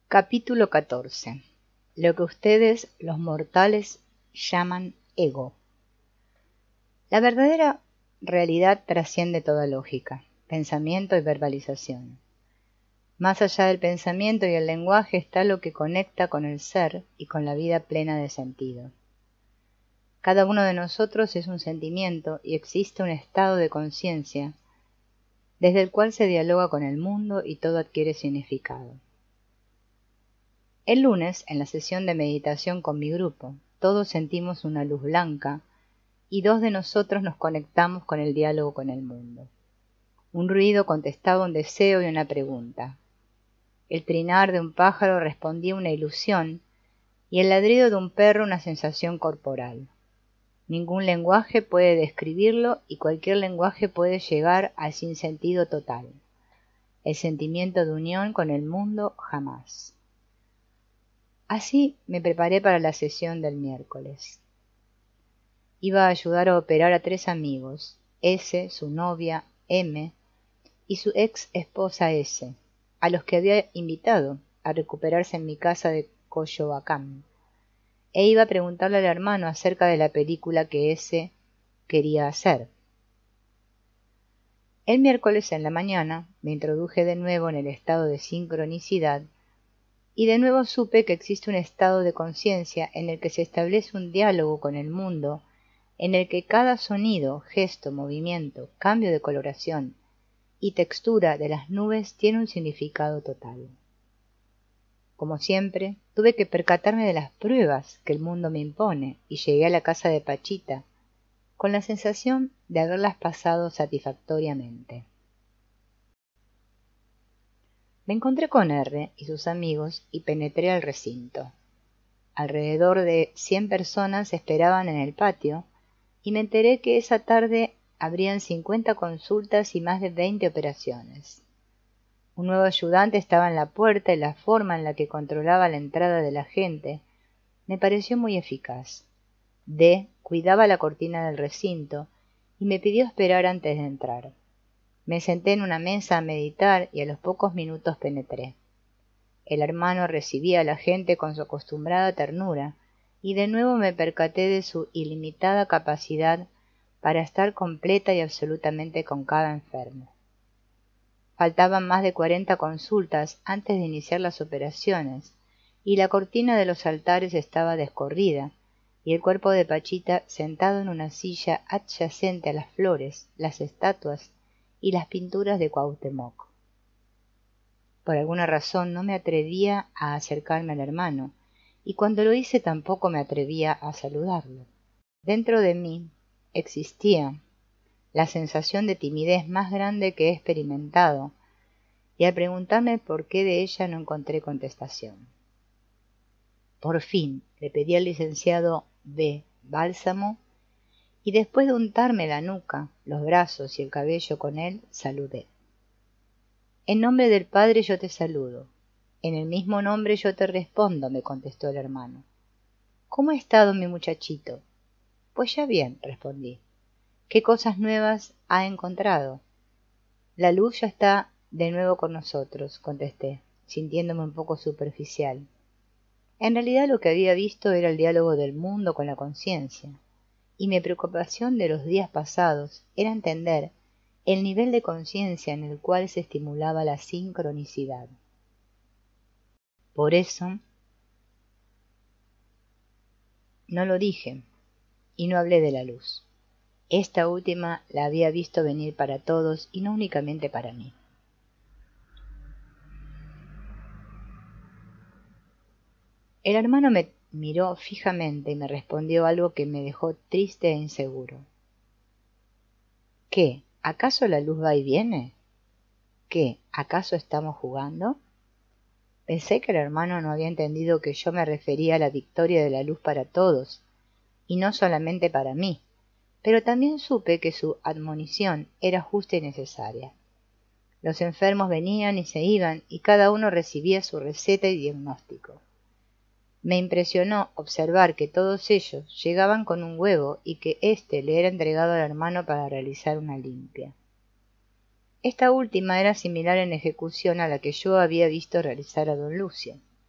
Capítulo 14. Lo que ustedes, los mortales, llaman ego. La verdadera realidad trasciende toda lógica, pensamiento y verbalización. Más allá del pensamiento y el lenguaje está lo que conecta con el ser y con la vida plena de sentido. Cada uno de nosotros es un sentimiento y existe un estado de conciencia desde el cual se dialoga con el mundo y todo adquiere significado. El lunes, en la sesión de meditación con mi grupo, todos sentimos una luz blanca y dos de nosotros nos conectamos con el diálogo con el mundo. Un ruido contestaba un deseo y una pregunta. El trinar de un pájaro respondía una ilusión y el ladrido de un perro una sensación corporal. Ningún lenguaje puede describirlo y cualquier lenguaje puede llegar al sinsentido total. El sentimiento de unión con el mundo jamás. Así me preparé para la sesión del miércoles. Iba a ayudar a operar a 3 amigos, S, su novia, M, y su ex esposa S, a los que había invitado a recuperarse en mi casa de Coyoacán, e iba a preguntarle al hermano acerca de la película que S quería hacer. El miércoles en la mañana me introduje de nuevo en el estado de sincronicidad y de nuevo supe que existe un estado de conciencia en el que se establece un diálogo con el mundo, en el que cada sonido, gesto, movimiento, cambio de coloración y textura de las nubes tiene un significado total. Como siempre, tuve que percatarme de las pruebas que el mundo me impone y llegué a la casa de Pachita con la sensación de haberlas pasado satisfactoriamente. Me encontré con R y sus amigos y penetré al recinto. Alrededor de 100 personas esperaban en el patio y me enteré que esa tarde habrían 50 consultas y más de 20 operaciones. Un nuevo ayudante estaba en la puerta y la forma en la que controlaba la entrada de la gente me pareció muy eficaz. D cuidaba la cortina del recinto y me pidió esperar antes de entrar. Me senté en una mesa a meditar y a los pocos minutos penetré. El hermano recibía a la gente con su acostumbrada ternura y de nuevo me percaté de su ilimitada capacidad para estar completa y absolutamente con cada enfermo. Faltaban más de 40 consultas antes de iniciar las operaciones y la cortina de los altares estaba descorrida y el cuerpo de Pachita sentado en una silla adyacente a las flores, las estatuas y las pinturas de Cuauhtémoc. Por alguna razón no me atrevía a acercarme al hermano, y cuando lo hice tampoco me atrevía a saludarlo. Dentro de mí existía la sensación de timidez más grande que he experimentado, y al preguntarme por qué de ella no encontré contestación. Por fin le pedí al licenciado B. Bálsamo, y después de untarme la nuca, los brazos y el cabello con él, saludé. En nombre del Padre yo te saludo. En el mismo nombre yo te respondo, me contestó el hermano. ¿Cómo ha estado mi muchachito? Pues ya bien, respondí. ¿Qué cosas nuevas ha encontrado? La luz ya está de nuevo con nosotros, contesté, sintiéndome un poco superficial. En realidad lo que había visto era el diálogo del mundo con la conciencia, y mi preocupación de los días pasados era entender el nivel de conciencia en el cual se estimulaba la sincronicidad. Por eso no lo dije y no hablé de la luz. Esta última la había visto venir para todos y no únicamente para mí. El hermano me miró fijamente y me respondió algo que me dejó triste e inseguro. ¿Qué? ¿Acaso la luz va y viene? ¿Qué? ¿Acaso estamos jugando? Pensé que el hermano no había entendido que yo me refería a la victoria de la luz para todos, y no solamente para mí, pero también supe que su admonición era justa y necesaria. Los enfermos venían y se iban, y cada uno recibía su receta y diagnóstico. Me impresionó observar que todos ellos llegaban con un huevo y que éste le era entregado al hermano para realizar una limpia. Esta última era similar en ejecución a la que yo había visto realizar a don Lucio.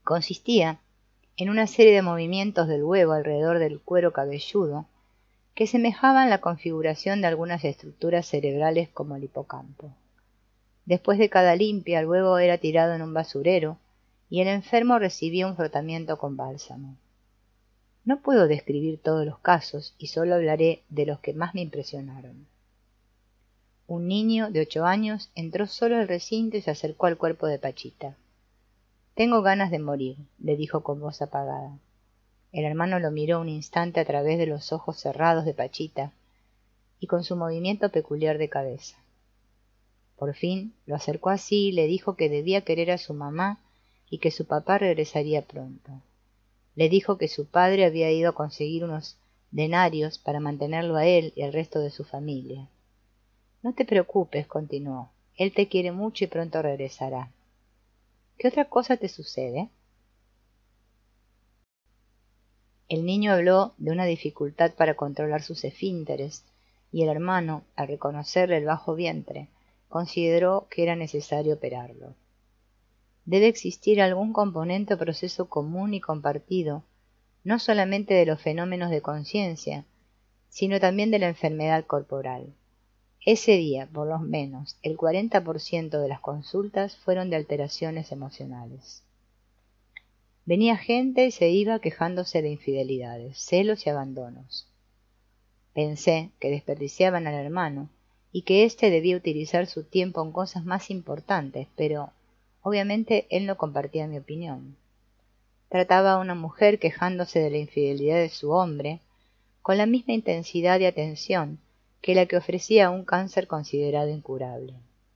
Consistía en una serie de movimientos del huevo alrededor del cuero cabelludo que semejaban la configuración de algunas estructuras cerebrales como el hipocampo. Después de cada limpia, el huevo era tirado en un basurero y el enfermo recibía un frotamiento con bálsamo. No puedo describir todos los casos y solo hablaré de los que más me impresionaron. Un niño de 8 años entró solo al recinto y se acercó al cuerpo de Pachita. «Tengo ganas de morir», le dijo con voz apagada. El hermano lo miró un instante a través de los ojos cerrados de Pachita y con su movimiento peculiar de cabeza. Por fin lo acercó así y le dijo que debía querer a su mamá y que su papá regresaría pronto. Le dijo que su padre había ido a conseguir unos denarios para mantenerlo a él y al resto de su familia. «No te preocupes», continuó, «él te quiere mucho y pronto regresará». «¿Qué otra cosa te sucede?». El niño habló de una dificultad para controlar sus esfínteres, y el hermano, al reconocerle el bajo vientre, consideró que era necesario operarlo. Debe existir algún componente o proceso común y compartido, no solamente de los fenómenos de conciencia, sino también de la enfermedad corporal. Ese día, por lo menos, el 40% de las consultas fueron de alteraciones emocionales. Venía gente y se iba quejándose de infidelidades, celos y abandonos. Pensé que desperdiciaban al hermano y que éste debía utilizar su tiempo en cosas más importantes, pero obviamente él no compartía mi opinión. Trataba a una mujer quejándose de la infidelidad de su hombre con la misma intensidad y atención que la que ofrecía a un cáncer considerado incurable.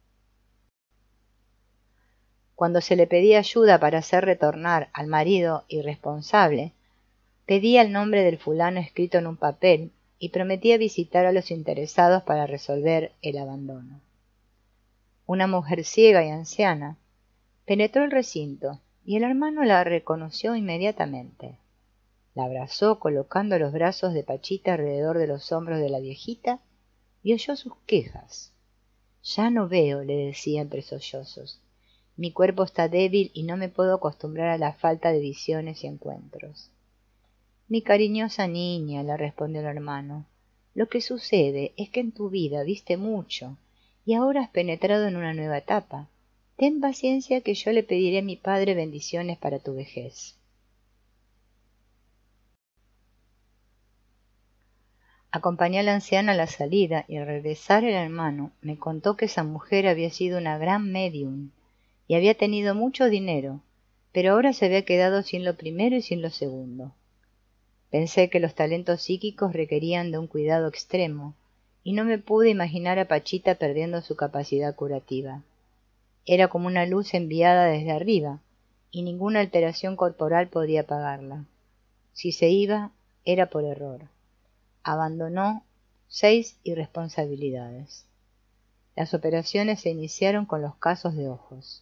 Cuando se le pedía ayuda para hacer retornar al marido irresponsable, pedía el nombre del fulano escrito en un papel y prometía visitar a los interesados para resolver el abandono. Una mujer ciega y anciana penetró el recinto y el hermano la reconoció inmediatamente. La abrazó colocando los brazos de Pachita alrededor de los hombros de la viejita y oyó sus quejas. «Ya no veo», le decía entre sollozos. «Mi cuerpo está débil y no me puedo acostumbrar a la falta de visiones y encuentros». «Mi cariñosa niña», le respondió el hermano, «lo que sucede es que en tu vida viste mucho y ahora has penetrado en una nueva etapa. Ten paciencia que yo le pediré a mi padre bendiciones para tu vejez». Acompañé a la anciana a la salida y al regresar el hermano me contó que esa mujer había sido una gran médium y había tenido mucho dinero, pero ahora se había quedado sin lo primero y sin lo segundo. Pensé que los talentos psíquicos requerían de un cuidado extremo, y no me pude imaginar a Pachita perdiendo su capacidad curativa. Era como una luz enviada desde arriba, y ninguna alteración corporal podía apagarla. Si se iba, era por error. Abandonó 6 irresponsabilidades. Las operaciones se iniciaron con los casos de ojos.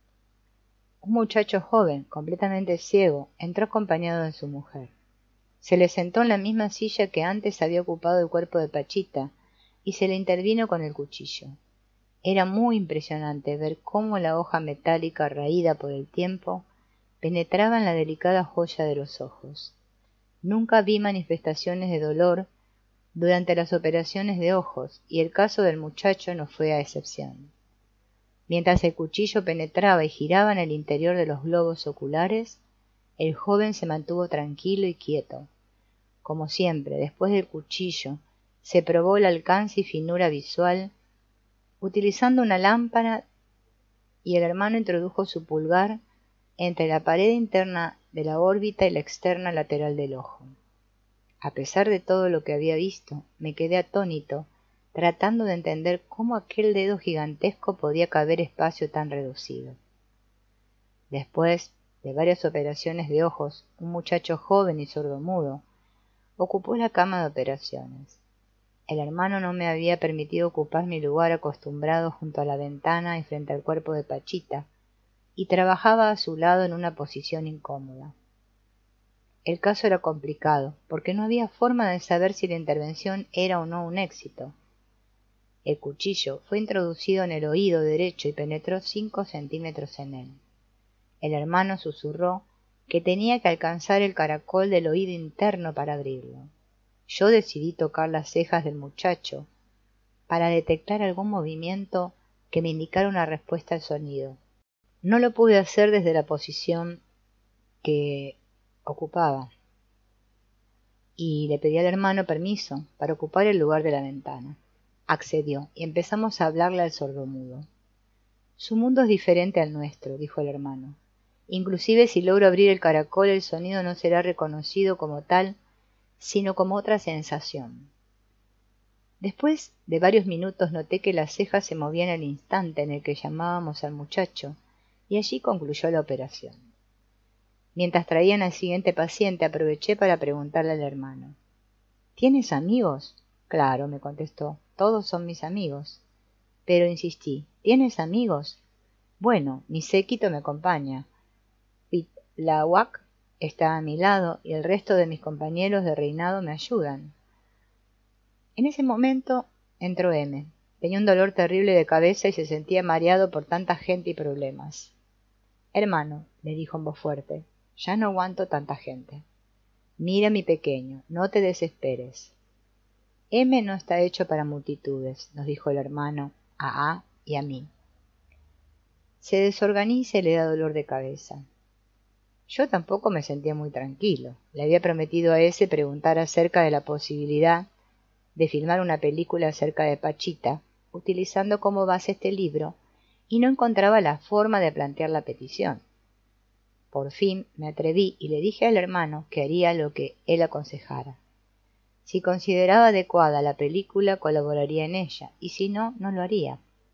Un muchacho joven, completamente ciego, entró acompañado de su mujer. Se le sentó en la misma silla que antes había ocupado el cuerpo de Pachita y se le intervino con el cuchillo. Era muy impresionante ver cómo la hoja metálica raída por el tiempo penetraba en la delicada joya de los ojos. Nunca vi manifestaciones de dolor durante las operaciones de ojos y el caso del muchacho no fue a excepción. Mientras el cuchillo penetraba y giraba en el interior de los globos oculares, el joven se mantuvo tranquilo y quieto. Como siempre, después del cuchillo, se probó el alcance y finura visual utilizando una lámpara y el hermano introdujo su pulgar entre la pared interna de la órbita y la externa lateral del ojo. A pesar de todo lo que había visto, me quedé atónito, tratando de entender cómo aquel dedo gigantesco podía caber espacio tan reducido. Después de varias operaciones de ojos, un muchacho joven y sordomudo ocupó la cama de operaciones. El hermano no me había permitido ocupar mi lugar acostumbrado junto a la ventana y frente al cuerpo de Pachita, y trabajaba a su lado en una posición incómoda. El caso era complicado, porque no había forma de saber si la intervención era o no un éxito. El cuchillo fue introducido en el oído derecho y penetró 5 centímetros en él. El hermano susurró que tenía que alcanzar el caracol del oído interno para abrirlo. Yo decidí tocar las cejas del muchacho para detectar algún movimiento que me indicara una respuesta al sonido. No lo pude hacer desde la posición que ocupaba y le pedí al hermano permiso para ocupar el lugar de la ventana. Accedió y empezamos a hablarle al sordomudo. Su mundo es diferente al nuestro, dijo el hermano. Inclusive si logro abrir el caracol, el sonido no será reconocido como tal, sino como otra sensación. Después de varios minutos noté que las cejas se movían al instante en el que llamábamos al muchacho, y allí concluyó la operación. Mientras traían al siguiente paciente, aproveché para preguntarle al hermano. ¿Tienes amigos? Claro, me contestó, todos son mis amigos. Pero insistí, ¿tienes amigos? Bueno, mi séquito me acompaña. Pitláhuac está a mi lado y el resto de mis compañeros de reinado me ayudan. En ese momento entró M. Tenía un dolor terrible de cabeza y se sentía mareado por tanta gente y problemas. Hermano, le dijo en voz fuerte, ya no aguanto tanta gente. Mira, mi pequeño, no te desesperes. M no está hecho para multitudes, nos dijo el hermano a A y a mí. Se desorganiza y le da dolor de cabeza. Yo tampoco me sentía muy tranquilo. Le había prometido a ese preguntar acerca de la posibilidad de filmar una película acerca de Pachita, utilizando como base este libro, y no encontraba la forma de plantear la petición. Por fin me atreví y le dije al hermano que haría lo que él aconsejara. Si consideraba adecuada la película, colaboraría en ella, y si no, no lo haría.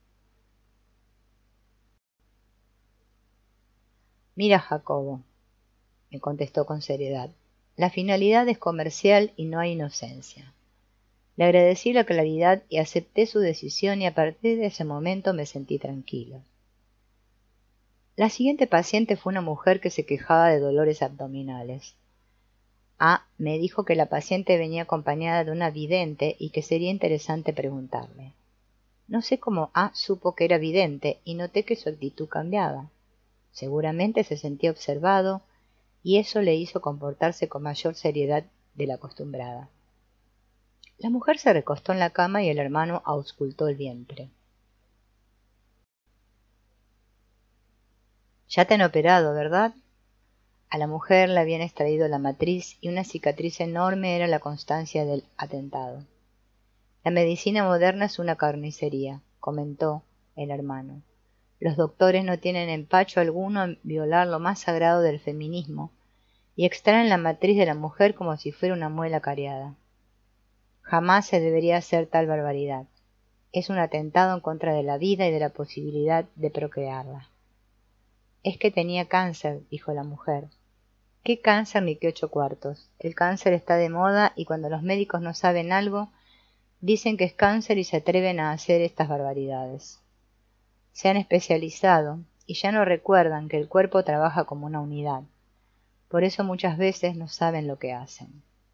Mira, Jacobo, me contestó con seriedad, la finalidad es comercial y no hay inocencia. Le agradecí la claridad y acepté su decisión y a partir de ese momento me sentí tranquilo. La siguiente paciente fue una mujer que se quejaba de dolores abdominales. A me dijo que la paciente venía acompañada de una vidente y que sería interesante preguntarle. No sé cómo A supo que era vidente y noté que su actitud cambiaba. Seguramente se sentía observado y eso le hizo comportarse con mayor seriedad de la acostumbrada. La mujer se recostó en la cama y el hermano auscultó el vientre. Ya te han operado, ¿verdad? A la mujer le habían extraído la matriz y una cicatriz enorme era la constancia del atentado. La medicina moderna es una carnicería, comentó el hermano. Los doctores no tienen empacho alguno en violar lo más sagrado del feminismo y extraen la matriz de la mujer como si fuera una muela cariada. Jamás se debería hacer tal barbaridad. Es un atentado en contra de la vida y de la posibilidad de procrearla. Es que tenía cáncer, dijo la mujer. ¿Qué cáncer ni qué 8 cuartos? El cáncer está de moda y cuando los médicos no saben algo, dicen que es cáncer y se atreven a hacer estas barbaridades. Se han especializado y ya no recuerdan que el cuerpo trabaja como una unidad. Por eso muchas veces no saben lo que hacen.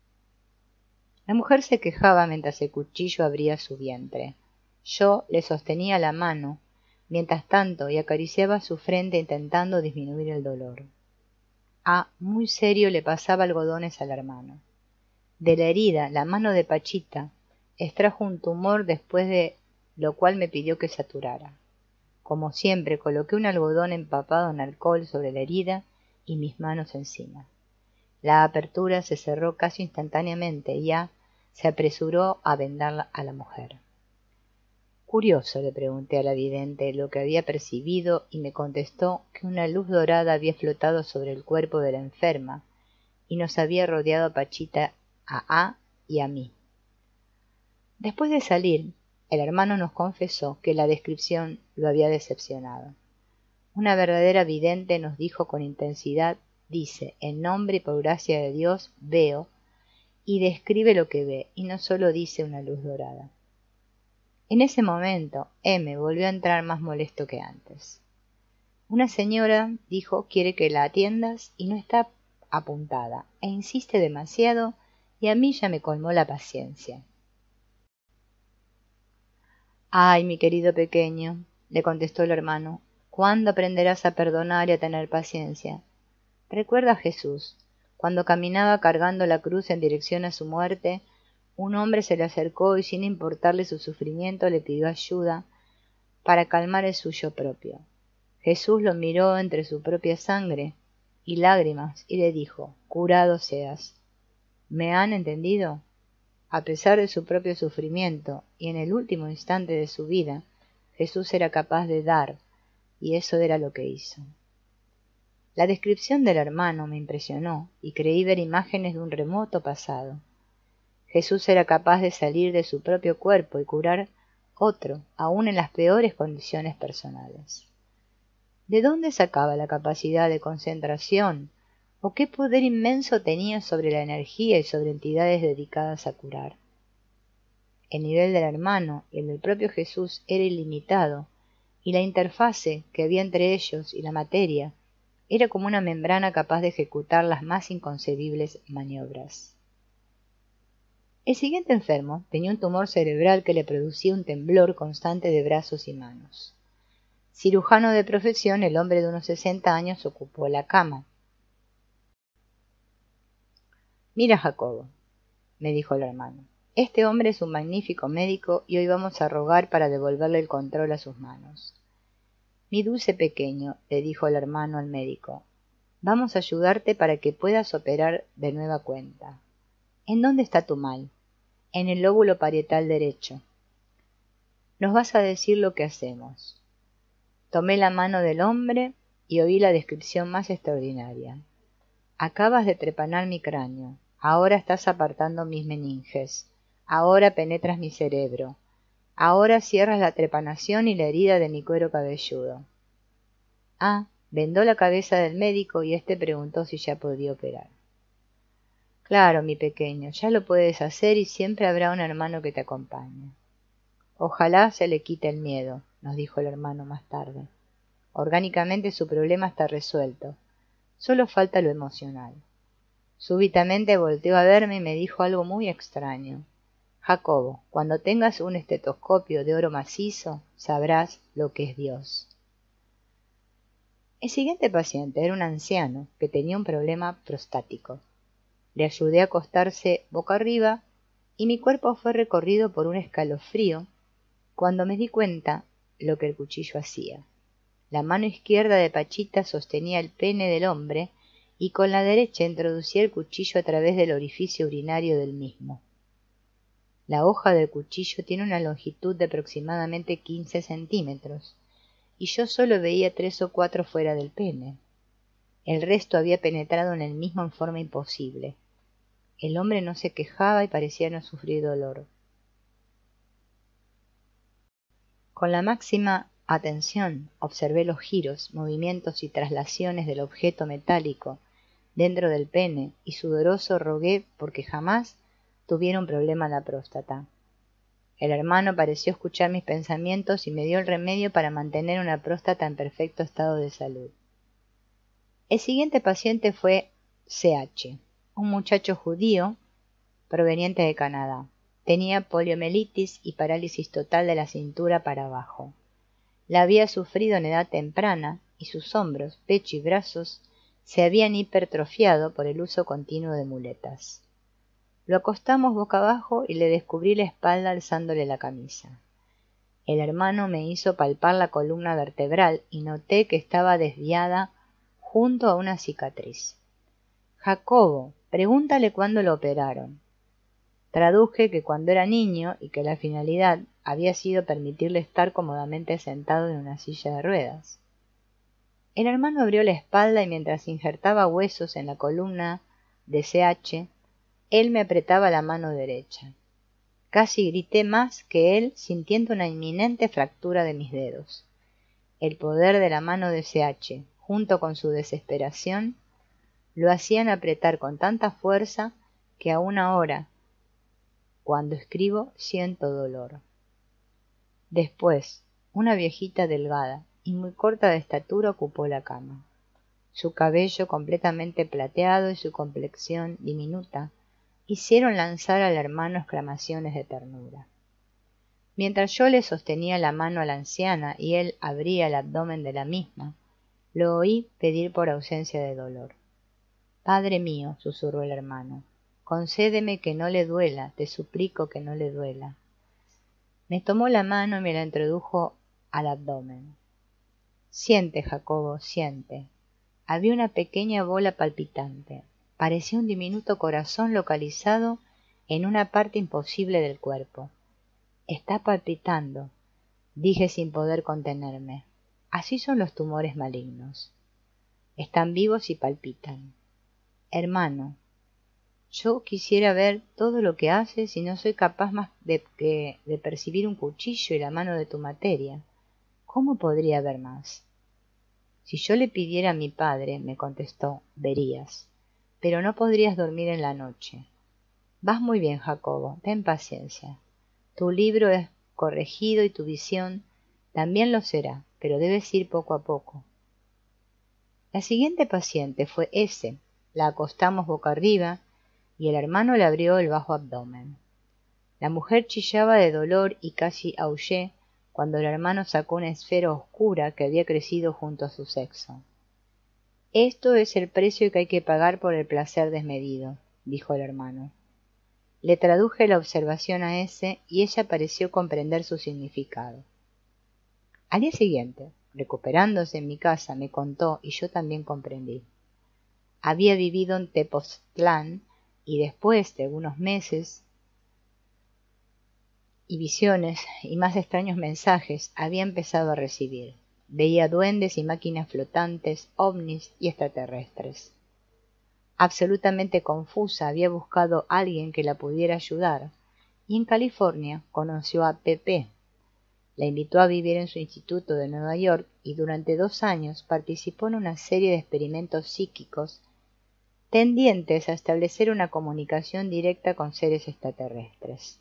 La mujer se quejaba mientras el cuchillo abría su vientre. Yo le sostenía la mano, mientras tanto, y acariciaba su frente intentando disminuir el dolor. A, muy serio, le pasaba algodones al hermano. De la herida, la mano de Pachita extrajo un tumor después de lo cual me pidió que saturara. Como siempre, coloqué un algodón empapado en alcohol sobre la herida y mis manos encima. La apertura se cerró casi instantáneamente y A se apresuró a vendarla a la mujer. Curioso, le pregunté a la vidente lo que había percibido y me contestó que una luz dorada había flotado sobre el cuerpo de la enferma y nos había rodeado a Pachita, a y a mí. Después de salir, el hermano nos confesó que la descripción lo había decepcionado. Una verdadera vidente, nos dijo con intensidad, dice, en nombre y por gracia de Dios, veo, y describe lo que ve, y no solo dice una luz dorada. En ese momento, M volvió a entrar más molesto que antes. Una señora, dijo, quiere que la atiendas y no está apuntada, e insiste demasiado, y a mí ya me colmó la paciencia. Ay, mi querido pequeño, le contestó el hermano, ¿cuándo aprenderás a perdonar y a tener paciencia? Recuerda a Jesús. Cuando caminaba cargando la cruz en dirección a su muerte, un hombre se le acercó y sin importarle su sufrimiento le pidió ayuda para calmar el suyo propio. Jesús lo miró entre su propia sangre y lágrimas y le dijo: «Curado seas». ¿Me han entendido? A pesar de su propio sufrimiento y en el último instante de su vida, Jesús era capaz de dar, y eso era lo que hizo. La descripción del hermano me impresionó y creí ver imágenes de un remoto pasado. Jesús era capaz de salir de su propio cuerpo y curar otro, aun en las peores condiciones personales. ¿De dónde sacaba la capacidad de concentración? ¿O qué poder inmenso tenía sobre la energía y sobre entidades dedicadas a curar? El nivel del hermano y el del propio Jesús era ilimitado, y la interfase que había entre ellos y la materia era como una membrana capaz de ejecutar las más inconcebibles maniobras. El siguiente enfermo tenía un tumor cerebral que le producía un temblor constante de brazos y manos. Cirujano de profesión, el hombre de unos 60 años ocupó la cama. «Mira, Jacobo», me dijo el hermano, «este hombre es un magnífico médico y hoy vamos a rogar para devolverle el control a sus manos». «Mi dulce pequeño», le dijo el hermano al médico, «vamos a ayudarte para que puedas operar de nueva cuenta. ¿En dónde está tu mal?» «En el lóbulo parietal derecho». «Nos vas a decir lo que hacemos». Tomé la mano del hombre y oí la descripción más extraordinaria. «Acabas de trepanar mi cráneo, ahora estás apartando mis meninges, ahora penetras mi cerebro, ahora cierras la trepanación y la herida de mi cuero cabelludo». Ah, vendó la cabeza del médico y éste preguntó si ya podía operar. «Claro, mi pequeño, ya lo puedes hacer y siempre habrá un hermano que te acompañe». «Ojalá se le quite el miedo», nos dijo el hermano más tarde. «Orgánicamente su problema está resuelto. Solo falta lo emocional». Súbitamente volteó a verme y me dijo algo muy extraño. «Jacobo, cuando tengas un estetoscopio de oro macizo, sabrás lo que es Dios». El siguiente paciente era un anciano que tenía un problema prostático. Le ayudé a acostarse boca arriba y mi cuerpo fue recorrido por un escalofrío cuando me di cuenta lo que el cuchillo hacía. La mano izquierda de Pachita sostenía el pene del hombre y con la derecha introducía el cuchillo a través del orificio urinario del mismo. La hoja del cuchillo tiene una longitud de aproximadamente 15 centímetros, y yo solo veía 3 o 4 fuera del pene. El resto había penetrado en el mismo en forma imposible. El hombre no se quejaba y parecía no sufrir dolor. Con la máxima atención observé los giros, movimientos y traslaciones del objeto metálico dentro del pene y sudoroso rogué porque jamás tuviera un problema en la próstata. El hermano pareció escuchar mis pensamientos y me dio el remedio para mantener una próstata en perfecto estado de salud. El siguiente paciente fue C.H., un muchacho judío proveniente de Canadá. Tenía poliomielitis y parálisis total de la cintura para abajo. La había sufrido en edad temprana y sus hombros, pecho y brazos se habían hipertrofiado por el uso continuo de muletas. Lo acostamos boca abajo y le descubrí la espalda alzándole la camisa. El hermano me hizo palpar la columna vertebral y noté que estaba desviada junto a una cicatriz. «Jacobo, pregúntale cuándo lo operaron». Traduje que cuando era niño y que la finalidad había sido permitirle estar cómodamente sentado en una silla de ruedas. El hermano abrió la espalda y mientras injertaba huesos en la columna de C.H., él me apretaba la mano derecha. Casi grité más que él, sintiendo una inminente fractura de mis dedos. El poder de la mano de C.H., junto con su desesperación, lo hacían apretar con tanta fuerza que aún ahora, cuando escribo, siento dolor. Después, una viejita delgada y muy corta de estatura ocupó la cama. Su cabello completamente plateado y su complexión diminuta hicieron lanzar al hermano exclamaciones de ternura. Mientras yo le sostenía la mano a la anciana y él abría el abdomen de la misma, lo oí pedir por ausencia de dolor. Padre mío, susurró el hermano, concédeme que no le duela, te suplico que no le duela. Me tomó la mano y me la introdujo al abdomen. Siente, Jacobo, siente. Había una pequeña bola palpitante. Parecía un diminuto corazón localizado en una parte imposible del cuerpo. Está palpitando, dije sin poder contenerme. Así son los tumores malignos. Están vivos y palpitan. Hermano, yo quisiera ver todo lo que haces y no soy capaz más de percibir un cuchillo y la mano de tu materia. ¿Cómo podría ver más? Si yo le pidiera a mi padre, me contestó, verías, pero no podrías dormir en la noche. Vas muy bien, Jacobo, ten paciencia. Tu libro es corregido y tu visión también lo será, pero debes ir poco a poco. La siguiente paciente fue S. La acostamos boca arriba y el hermano le abrió el bajo abdomen. La mujer chillaba de dolor y casi aullé cuando el hermano sacó una esfera oscura que había crecido junto a su sexo. Esto es el precio que hay que pagar por el placer desmedido, dijo el hermano. Le traduje la observación a S y ella pareció comprender su significado. Al día siguiente, recuperándose en mi casa, me contó y yo también comprendí. Había vivido en Tepoztlán y después de algunos meses y visiones y más extraños mensajes había empezado a recibir. Veía duendes y máquinas flotantes, ovnis y extraterrestres. Absolutamente confusa, había buscado a alguien que la pudiera ayudar y en California conoció a Pepe. La invitó a vivir en su instituto de Nueva York y durante 2 años participó en una serie de experimentos psíquicos tendientes a establecer una comunicación directa con seres extraterrestres.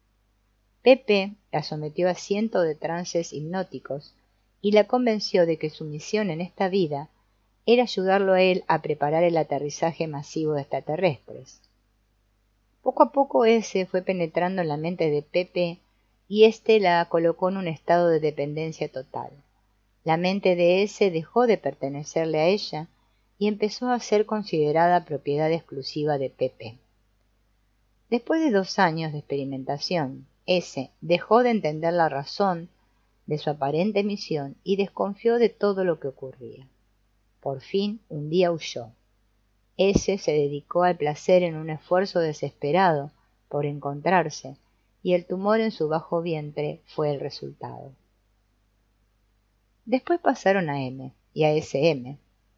Pepe la sometió a cientos de trances hipnóticos y la convenció de que su misión en esta vida era ayudarlo a él a preparar el aterrizaje masivo de extraterrestres. Poco a poco ese fue penetrando en la mente de Pepe y éste la colocó en un estado de dependencia total. La mente de ese dejó de pertenecerle a ella y empezó a ser considerada propiedad exclusiva de Pepe. Después de 2 años de experimentación, ese dejó de entender la razón de su aparente misión y desconfió de todo lo que ocurría. Por fin, un día huyó. Ese se dedicó al placer en un esfuerzo desesperado por encontrarse, y el tumor en su bajo vientre fue el resultado. Después pasaron a M y a SM.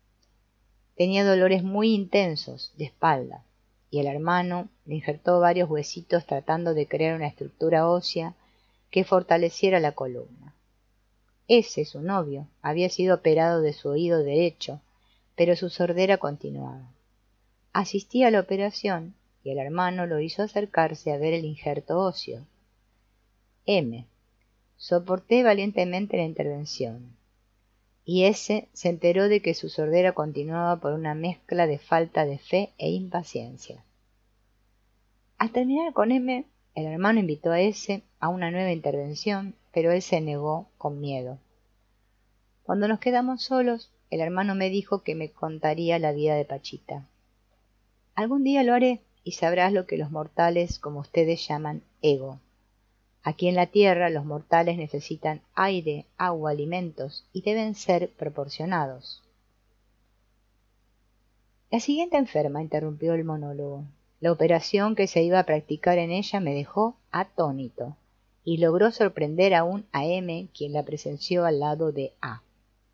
Tenía dolores muy intensos de espalda, y el hermano le injertó varios huesitos tratando de crear una estructura ósea que fortaleciera la columna. Ese, su novio, había sido operado de su oído derecho, pero su sordera continuaba. Asistí a la operación y el hermano lo hizo acercarse a ver el injerto óseo. M. Soporté valientemente la intervención. Y ese se enteró de que su sordera continuaba por una mezcla de falta de fe e impaciencia. Al terminar con M, el hermano invitó a ese a una nueva intervención, pero él se negó con miedo. Cuando nos quedamos solos, el hermano me dijo que me contaría la vida de Pachita. Algún día lo haré y sabrás lo que los mortales, como ustedes llaman, ego. Aquí en la tierra los mortales necesitan aire, agua, alimentos y deben ser proporcionados. La siguiente enferma interrumpió el monólogo. La operación que se iba a practicar en ella me dejó atónito y logró sorprender aún a M, quien la presenció al lado de A.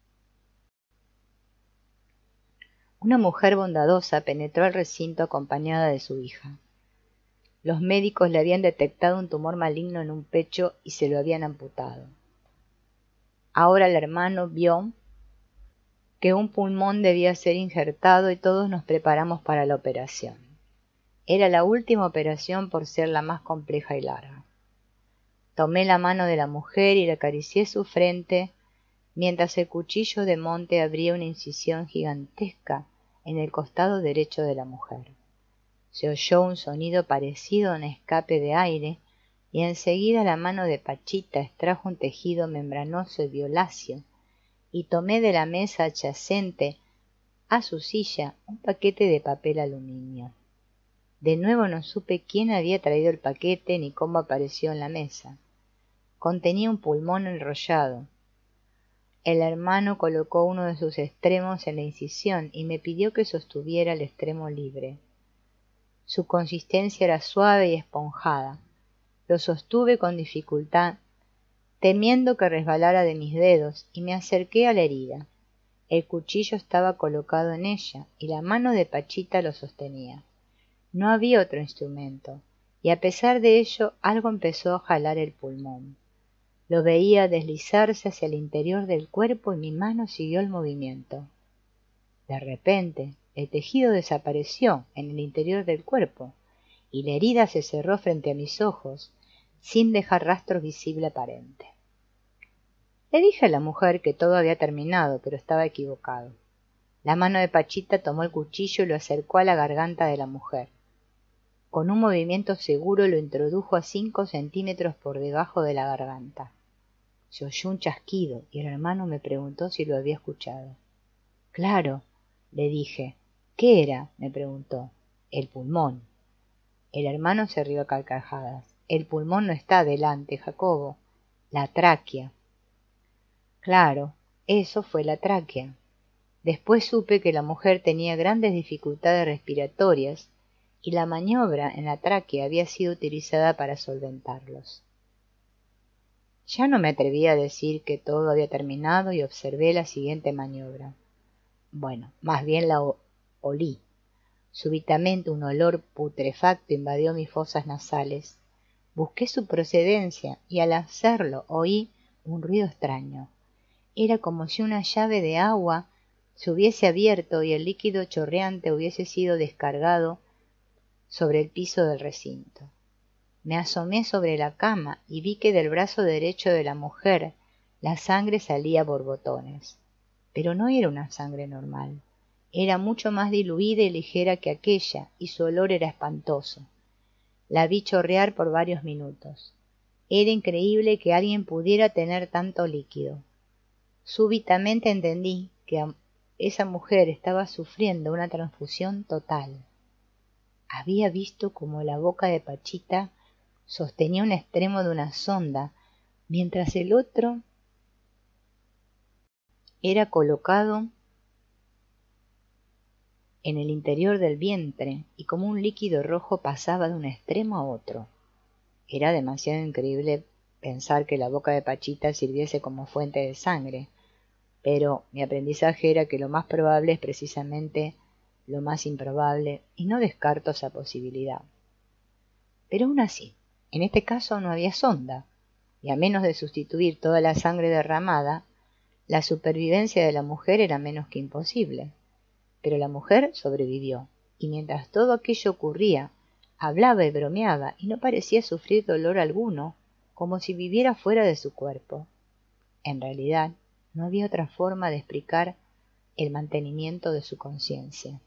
Una mujer bondadosa penetró al recinto acompañada de su hija. Los médicos le habían detectado un tumor maligno en un pecho y se lo habían amputado. Ahora el hermano vio que un pulmón debía ser injertado y todos nos preparamos para la operación. Era la última operación por ser la más compleja y larga. Tomé la mano de la mujer y le acaricié su frente mientras el cuchillo de monte abría una incisión gigantesca en el costado derecho de la mujer. Se oyó un sonido parecido a un escape de aire y enseguida la mano de Pachita extrajo un tejido membranoso y violáceo y tomé de la mesa adyacente a su silla un paquete de papel aluminio. De nuevo no supe quién había traído el paquete ni cómo apareció en la mesa. Contenía un pulmón enrollado. El hermano colocó uno de sus extremos en la incisión y me pidió que sostuviera el extremo libre. Su consistencia era suave y esponjada. Lo sostuve con dificultad, temiendo que resbalara de mis dedos, y me acerqué a la herida. El cuchillo estaba colocado en ella, y la mano de Pachita lo sostenía. No había otro instrumento, y a pesar de ello algo empezó a jalar el pulmón. Lo veía deslizarse hacia el interior del cuerpo y mi mano siguió el movimiento. De repente, el tejido desapareció en el interior del cuerpo, y la herida se cerró frente a mis ojos, sin dejar rastro visible aparente. Le dije a la mujer que todo había terminado, pero estaba equivocado. La mano de Pachita tomó el cuchillo y lo acercó a la garganta de la mujer. Con un movimiento seguro lo introdujo a 5 centímetros por debajo de la garganta. Se oyó un chasquido y el hermano me preguntó si lo había escuchado. Claro, le dije. ¿Qué era?, me preguntó. El pulmón. El hermano se rió a carcajadas. El pulmón no está delante, Jacobo. La tráquea. Claro, eso fue la tráquea. Después supe que la mujer tenía grandes dificultades respiratorias y la maniobra en la tráquea había sido utilizada para solventarlos. Ya no me atreví a decir que todo había terminado y observé la siguiente maniobra. Bueno, más bien la olí. Súbitamente un olor putrefacto invadió mis fosas nasales. Busqué su procedencia y al hacerlo oí un ruido extraño. Era como si una llave de agua se hubiese abierto y el líquido chorreante hubiese sido descargado sobre el piso del recinto. Me asomé sobre la cama y vi que del brazo derecho de la mujer la sangre salía a borbotones. Pero no era una sangre normal. Era mucho más diluida y ligera que aquella, y su olor era espantoso. La vi chorrear por varios minutos. Era increíble que alguien pudiera tener tanto líquido. Súbitamente entendí que esa mujer estaba sufriendo una transfusión total. Había visto cómo la boca de Pachita sostenía un extremo de una sonda, mientras el otro era colocado en el interior del vientre y como un líquido rojo pasaba de un extremo a otro. Era demasiado increíble pensar que la boca de Pachita sirviese como fuente de sangre, pero mi aprendizaje era que lo más probable es precisamente lo más improbable y no descarto esa posibilidad. Pero aún así, en este caso no había sonda, y a menos de sustituir toda la sangre derramada, la supervivencia de la mujer era menos que imposible. Pero la mujer sobrevivió, y mientras todo aquello ocurría, hablaba y bromeaba, y no parecía sufrir dolor alguno, como si viviera fuera de su cuerpo. En realidad, no había otra forma de explicar el mantenimiento de su conciencia.